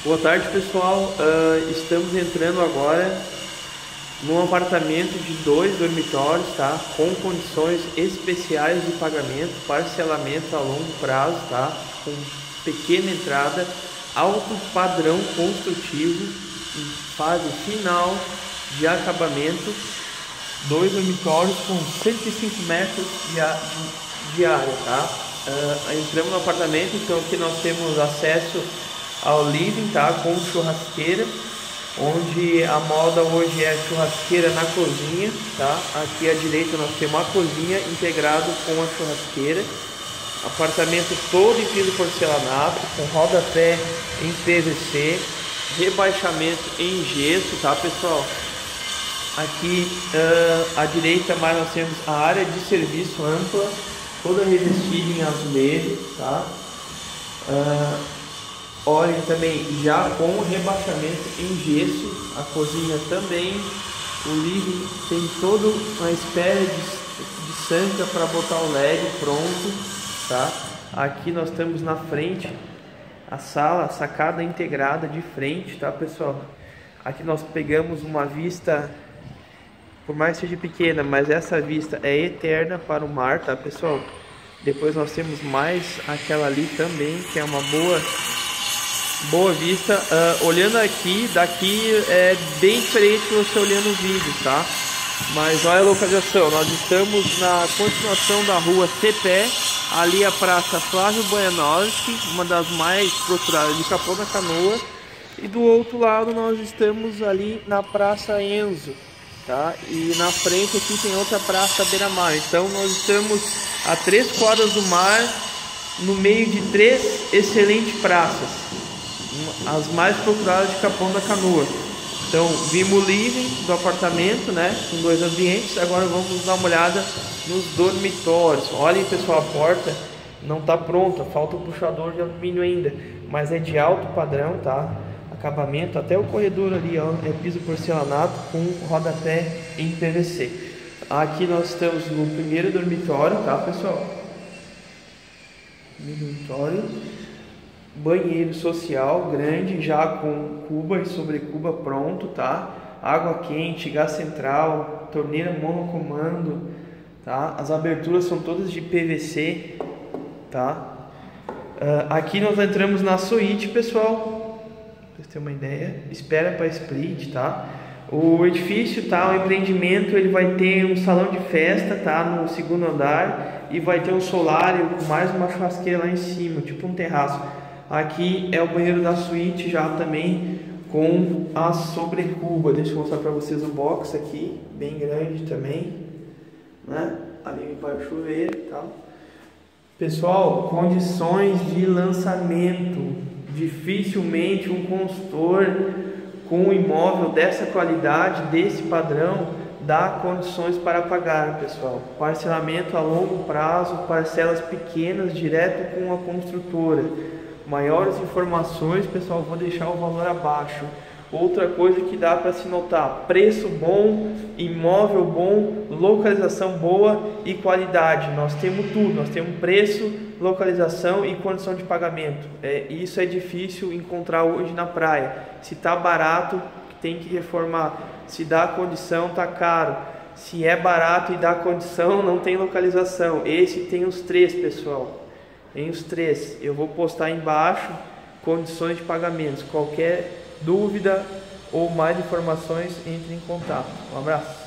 Boa tarde, pessoal. Estamos entrando agora num apartamento de 2 dormitórios, tá? Com condições especiais de pagamento, parcelamento a longo prazo, tá? Com pequena entrada, alto padrão construtivo, em fase final de acabamento. 2 dormitórios com 105 metros de área, tá? Entramos no apartamento, então aqui nós temos acesso ao living, tá? Com churrasqueira, onde a moda hoje é churrasqueira na cozinha, tá? Aqui à direita nós temos a cozinha integrado com a churrasqueira. Apartamento todo em piso porcelanato, com rodapé em PVC, rebaixamento em gesso, tá, pessoal? Aqui à direita mais nós temos a área de serviço ampla, toda revestida em azulejo, tá? Olhem também já com rebaixamento em gesso, a cozinha também, o living tem toda uma espécie de sanca para botar o LED pronto, tá? Aqui nós temos na frente a sala, a sacada integrada de frente, tá, pessoal? Aqui nós pegamos uma vista, por mais que seja pequena, mas essa vista é eterna para o mar, tá, pessoal? Depois nós temos mais aquela ali também, que é uma boa vista. Olhando aqui, daqui é bem diferente de você olhando o vídeo, tá? Mas olha a localização, nós estamos na continuação da rua Cepé, ali a praça Flávio Bojanowski, uma das mais procuradas de Capão da Canoa, e do outro lado nós estamos ali na praça Enzo, tá? E na frente aqui tem outra praça beira-mar. Então nós estamos a 3 quadras do mar, no meio de 3 excelentes praças, as mais procuradas de Capão da Canoa. Então vimos o living do apartamento, né, com 2 ambientes. Agora vamos dar uma olhada nos dormitórios. Olhem, pessoal, a porta não está pronta, falta o puxador de alumínio ainda, mas é de alto padrão, tá? Acabamento, até o corredor ali, ó, é piso porcelanato com rodapé em PVC. Aqui nós estamos no primeiro dormitório, tá, pessoal? Dormitório, banheiro social grande, já com cuba e sobrecuba pronto, tá? Água quente, gás central, torneira monocomando, tá? As aberturas são todas de PVC, tá? Aqui nós entramos na suíte, pessoal. Pra vocês terem uma ideia, espera para split, tá? O edifício, tá? O empreendimento, ele vai ter um salão de festa, tá? No segundo andar, e vai ter um solário com mais uma churrasqueira lá em cima, tipo um terraço. Aqui é o banheiro da suíte já também com a sobrecuba. Deixa eu mostrar para vocês o box aqui, bem grande também, né? Ali vai o chuveiro, tá? Pessoal, condições de lançamento. Dificilmente um consultor com um imóvel dessa qualidade, desse padrão, dá condições para pagar, pessoal. Parcelamento a longo prazo, parcelas pequenas, direto com a construtora. Maiores informações, pessoal, vou deixar o valor abaixo. Outra coisa que dá para se notar: preço bom, imóvel bom, localização boa e qualidade. Nós temos tudo, nós temos preço, localização e condição de pagamento. Isso é difícil encontrar hoje na praia. Se tá barato, tem que reformar. Se dá condição, tá caro. Se é barato e dá condição, não tem localização. Esse tem os 3, pessoal. Tem os 3. Eu vou postar embaixo condições de pagamentos. Qualquer dúvida ou mais informações, entre em contato. Um abraço.